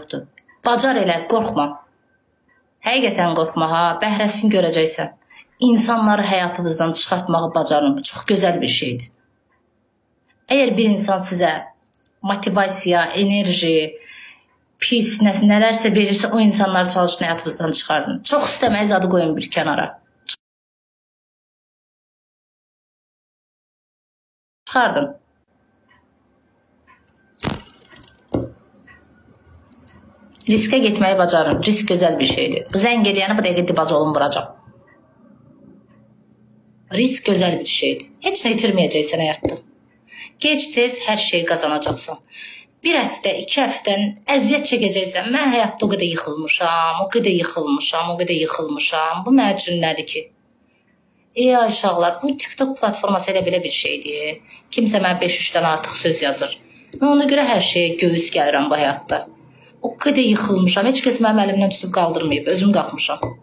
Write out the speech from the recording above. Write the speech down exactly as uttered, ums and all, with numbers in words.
Bacar elə, qorxma. Həqiqətən qorxma ha, bəhrəsini görəcəksən. İnsanları həyatınızdan çıxartmağı bacarın. Bu çox gözəl bir şeydir. Əgər bir insan sizə motivasiya, enerji, pis, nələrsə verirsə, o insanları çalışın, həyatınızdan çıxardın. Çox istəməyi zadı qoyun bir kənara. Çıxardın. Riskə getməyi bacarın. Risk gözəl bir şeydir. Bu zəng edəyəni bu dəqiqə dibaz olun vuracaq. Risk gözəl bir şeydir. Heç nə itirməyəcəksən həyatda. Gec-tez hər şeyi qazanacaqsan. Bir həftə, iki həftən əziyyət çəkəcəksən. Mən həyatda o qədər yıxılmışam, o qədər yıxılmışam, o qədər yıxılmışam. Bu mənim üçün nədir ki? Ey ay uşaqlar, bu TikTok platforması elə belə bir şeydir. Kimsə mənə beş üçdən artıq söz yazır. Mən ona görə hər şeyə göğüs gəlirəm bu həyatda. O qədər yıxılmışam, heç kəs mənim əlimdən tutub qaldırmayıb, özüm qalxmışam.